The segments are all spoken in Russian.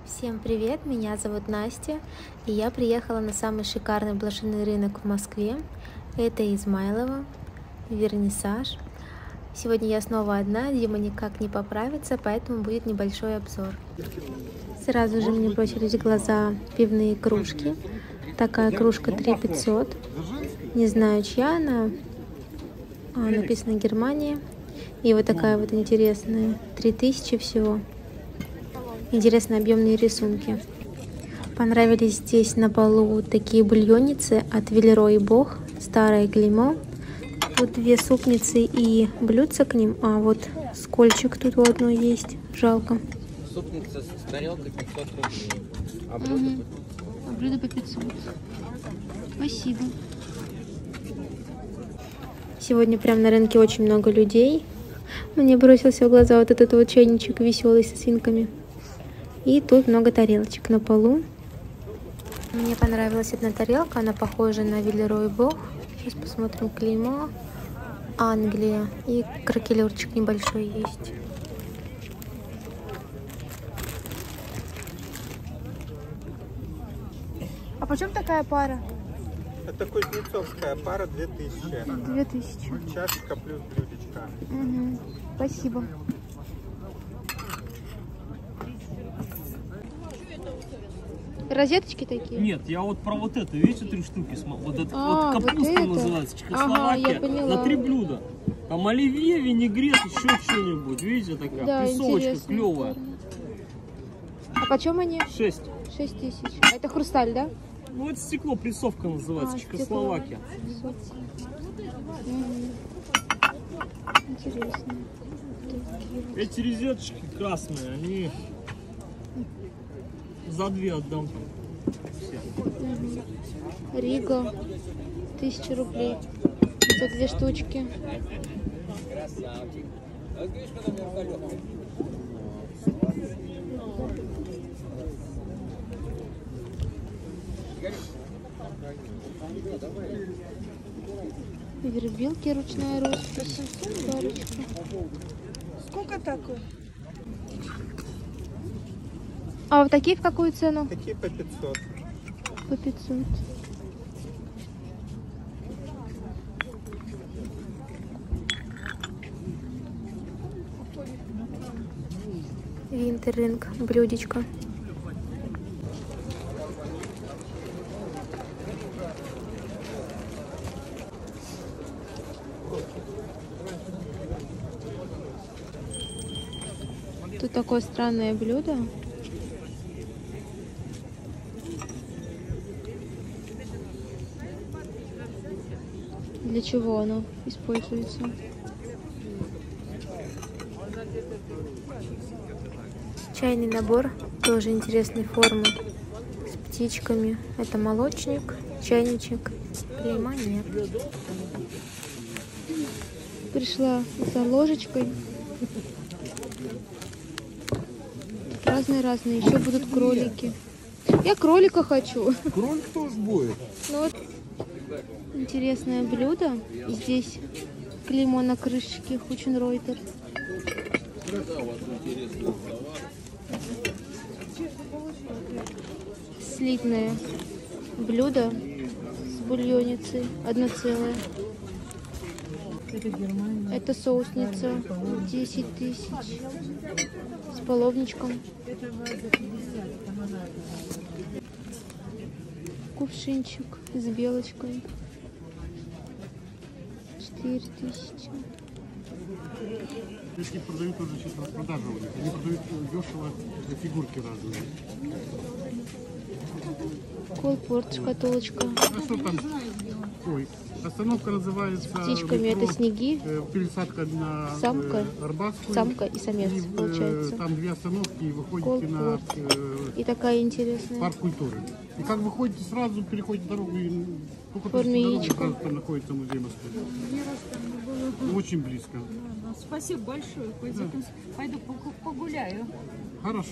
Всем привет, меня зовут Настя, и я приехала на самый шикарный блошиный рынок в Москве. Это Измайлово, вернисаж. Сегодня я снова одна, Дима никак не поправится, поэтому будет небольшой обзор. Сразу же мне бросились в глаза пивные кружки. Такая кружка 3500. Не знаю, чья она. Написано Германия. И вот такая вот интересная. 3000 всего. Интересные объемные рисунки. Понравились здесь на полу такие бульонницы от Велеро и Бог. Старое клеймо. Тут две супницы и блюдца к ним. А вот скольчик тут у одной есть. Жалко. Супница с тарелкой 500 рублей. А блюдо по 500. Спасибо. Сегодня прям на рынке очень много людей. Мне бросился в глаза вот этот вот чайничек веселый со свинками. И тут много тарелочек на полу. Мне понравилась одна тарелка, она похожа на Велеро и Бог. Сейчас посмотрим клеймо. Англия. И кракелюрчик небольшой есть. А почем такая пара? Это кузнецовская пара 2000. 2000. Чашечка плюс блюдечко. Угу. Спасибо. Розеточки такие? Нет, я вот про вот это, видите, 3 штуки. Вот это вот капуста вот это? называется, Ага, я Чехословакия. поняла. На 3 блюда. Там оливье, винегрет, еще что-нибудь. Видите, такая Да, песовочка интересно. клевая. А почем они? 6. 6000. А это хрусталь, да? Ну, это стекло, прессовка называется, Чехословакия. Интересно. Эти розеточки красные, они за 2 отдам. Все. Рига. 1000 рублей. За 2 штучки. Вербилки, ручная роспись. Парочка. Сколько такой? А вот такие в какую цену? Такие по 500. По 500. Винтеринг, блюдечко. Тут такое странное блюдо. Для чего оно используется? Чайный набор, тоже интересной формы, с птичками. Это молочник, чайничек, клейма нет. Пришла за ложечкой. Разные-разные, еще будут кролики. Я кролика хочу. Кролик тоже будет. Ну вот интересное блюдо. Здесь клеймо на крышечке Хученройтер. Слитное блюдо с бульонницей, одно целое. Это соусница, 10 000 с половничком. Кувшинчик с белочкой, 4000. Эти продают тоже сейчас распродажу у них. Они продают дешево фигурки разные. Колпорт, шкатулочка. А что там? Ой, остановка называется... Птичками, это снеги. Пересадка на Самка. Арбатскую. Самка и самец, И, получается. там 2 остановки и выходите на И такая интересная. парк культуры. И как выходите сразу, переходите дорогу и только форме дорогу, яичка. сразу там находится музей Москвы. Очень близко. Спасибо большое. Пойду погуляю. Хорошо.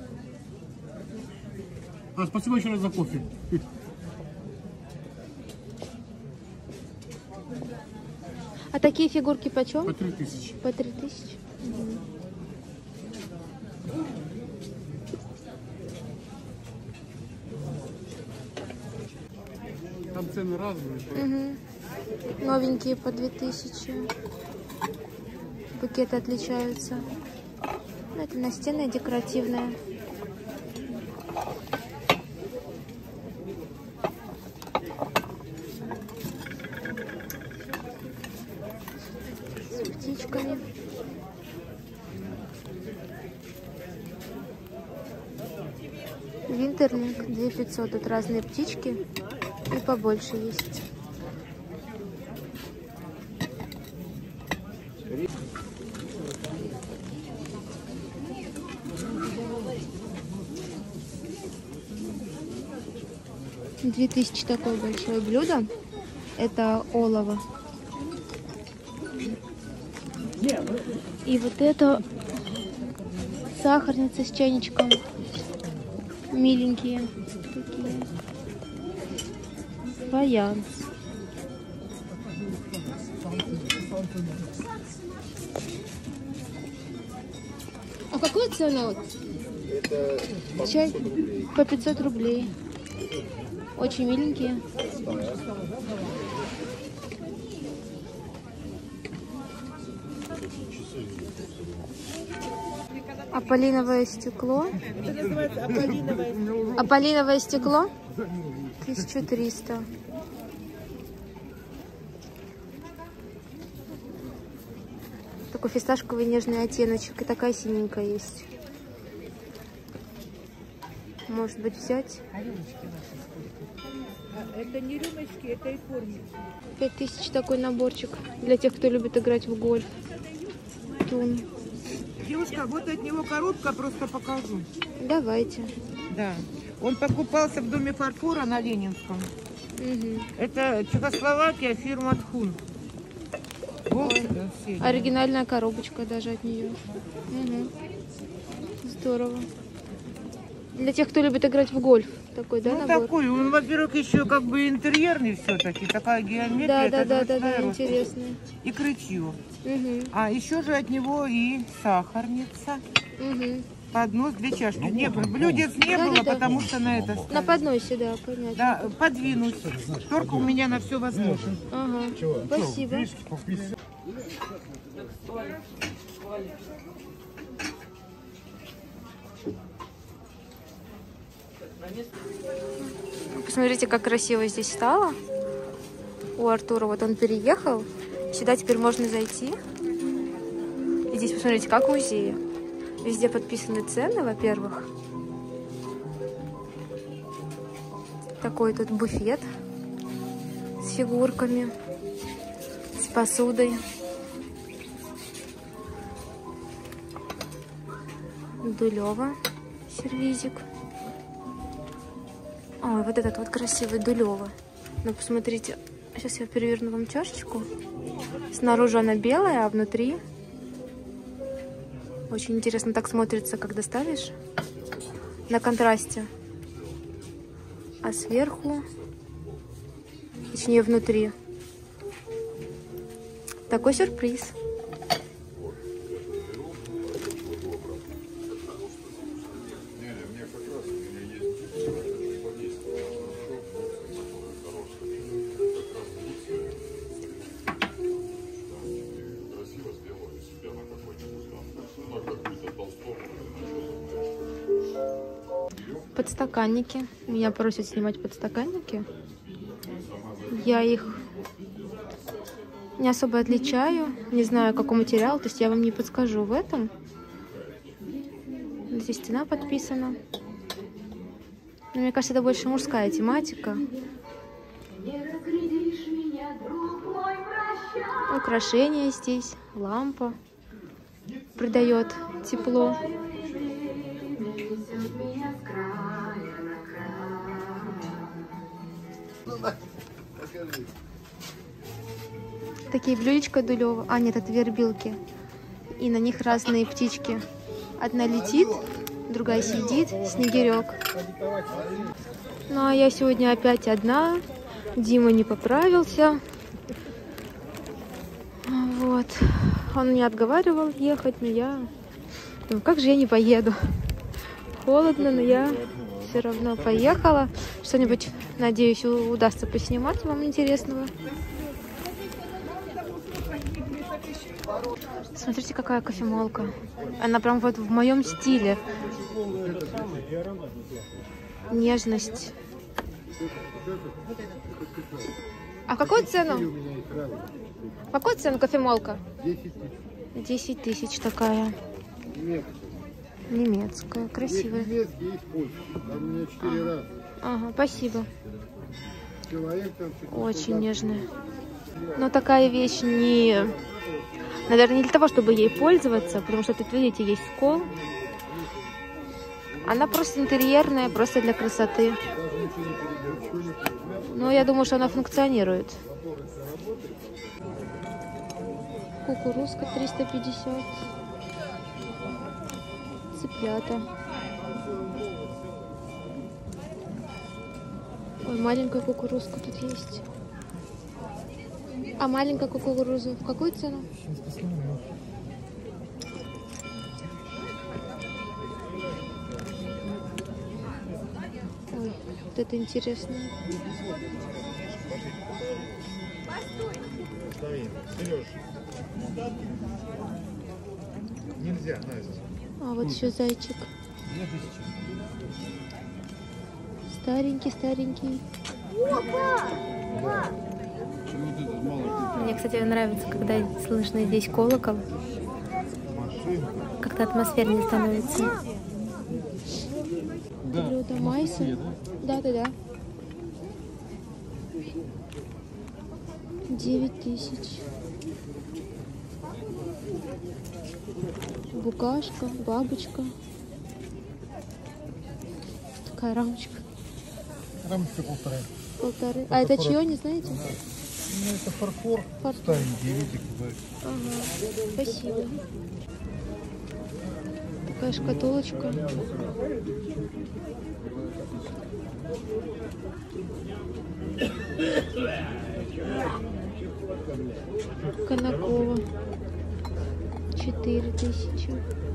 Спасибо еще раз за кофе. А такие фигурки почем? По 3000. По 3000. Там цены разные. Угу. Новенькие по 2000. Букеты отличаются. Ну, это настенная, декоративная. С птичками. Винтерник 2500. Тут разные птички и побольше есть. $2000 такое большое блюдо. Это олово. И вот это сахарница с чайничком. Миленькие такие. Фаянс. А какую цену? Это чай по 500 рублей. Очень миленькие. Аполлиновое стекло. Это называется аполлиновое. Аполлиновое стекло 1300. Такой фисташковый нежный оттеночек. И такая синенькая есть. Может быть, взять? Это не рюмочки, это и формы. 5000 такой наборчик для тех, кто любит играть в гольф. Тун. Девушка, вот от него коробка, просто покажу. Давайте. Да. Он покупался в доме фарфора на Ленинском. Угу. Это Чехословакия, фирма Тхун. Вот, Оригинальная коробочка даже от нее. Угу. Здорово. Для тех, кто любит играть в гольф. Такой, да, ну, набор? такой. Он, во-первых, еще как бы интерьерный все-таки. Такая геометрия. Да, интересный. И крытье. Угу. А еще же от него и сахарница. Угу. Поднос, 2 чашки. Не, блюдец не было, потому что на это ставить. На подносе, да, понятно. Да, подвинуть. Только у меня на все возможно. Ага. Спасибо. Посмотрите, как красиво здесь стало. У Артура вот он переехал. Сюда теперь можно зайти. И здесь посмотрите, как в музее. Везде подписаны цены, во-первых. Такой тут буфет с фигурками, с посудой. Дулева сервизик. Ой, вот этот вот красивый Дулева. Ну, посмотрите. Сейчас я переверну вам чашечку. Снаружи она белая, а внутри очень интересно так смотрится, когда ставишь на контрасте. А сверху, точнее внутри, такой сюрприз. Подстаканники. Меня просят снимать подстаканники. Я их не особо отличаю. Не знаю, какой материал. То есть я вам не подскажу в этом. Здесь цена подписана. Но мне кажется, это больше мужская тематика. Украшения здесь. Лампа. Придает тепло. Такие блюдечка Дулева. А, нет, это вербилки. И на них разные птички. Одна летит, другая сидит. Снегирек. Ну, а я сегодня опять одна. Дима не поправился. Вот. Он меня отговаривал ехать, но я... Ну, как же я не поеду? холодно, но я все равно поехала. Что-нибудь, надеюсь, удастся поснимать вам интересного. Смотрите, какая кофемолка. Она прям вот в моем стиле. Нежность. А какую цену? Какую цену кофемолка? 10 тысяч такая. Немецкая, красивая. Немецкий есть польский. Там у меня 4 раза. Ага, спасибо. Человек там... Очень нежная. Но такая вещь не... Наверное, не для того, чтобы ей пользоваться, потому что тут, видите, есть скол. Она просто интерьерная, просто для красоты. Но я думаю, что она функционирует. Кукурузка 350. Цыплята. Ой, маленькая кукурузка тут есть. А маленькая кукуруза в какую цену? Ой, вот это интересно. Сереж, нельзя, Настя. А вот еще зайчик. Старенький, старенький. Мне, кстати, нравится, когда слышно здесь колокол. Как-то атмосфернее становится. Блюдо майса. Да. 9 тысяч. Букашка, бабочка. Такая рамочка. Рамочка 1,5. 1,5. А это чье, не знаете? Ну, это фарфор. Фарфор. Старенький, видите, какой. Ага, спасибо. Такая шкатулочка. Конакова. 4 тысячи.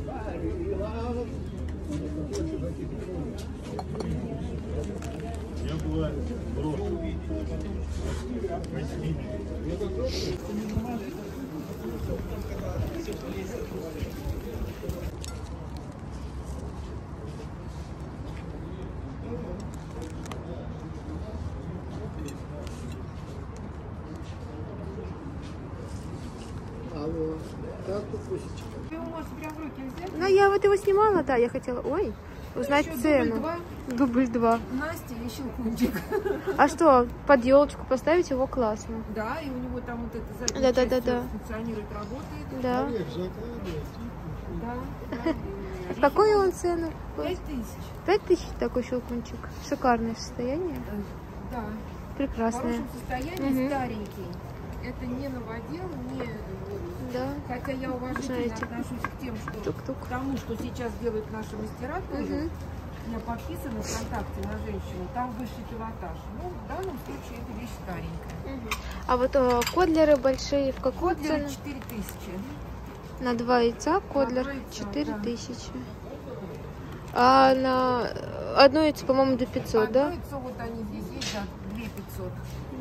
Алло, как пупусечка? Ну, я вот его снимала, да, я хотела, ой, узнать цену. Дубль 2. Настя и щелкунчик. А что, под елочку поставить его классно. Да, и у него там вот это задняя часть Да. функционирует, работает. Да. Олег, закладывай. Да. В какую он цену? 5000. 5000 такой щелкунчик. Шикарное состояние. Да. В Прекрасное. хорошем состоянии, Мгм. старенький. Это не новодел, не... Да. Хотя я уважительно Знаете. отношусь к тем, что Тук-тук. к тому, что сейчас делают наши мастера тоже. Мгм. У меня подписано ВКонтакте на женщину, там высший пилотаж. Ну, в данном случае это вещь старенькая. А вот кодлеры большие в какую Кодлеры цену? 4000. На 2 яйца кодлер два яйца, 4000. А на одно яйцо, по-моему, до 500, да? Одно яйцо, вот они здесь есть, да, 2500.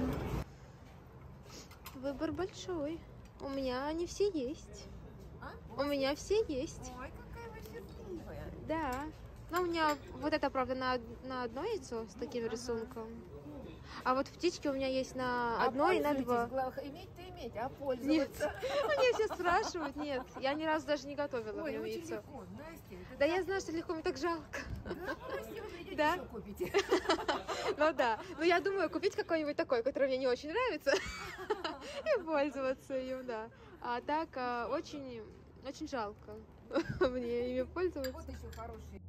Выбор большой. У меня они все есть. У меня все есть. Ой, какая вы счастливая. Да. Но у меня вот это, правда, на одно яйцо с таким рисунком. А вот птички у меня есть на одно и на 2. Иметь-то иметь, а пользоваться. Меня все спрашивают. Нет, я ни разу даже не готовила в Ой, нем очень яйцо. легко, Настя. это Да так- я знаю, что легко, мне так жалко. Да, бросьте, вы придете, Да. еще купите. Ну да. Но я думаю, купить какой-нибудь такой, который мне не очень нравится, и пользоваться им, да. А так очень, очень жалко мне ими пользоваться. Вот еще хорошие.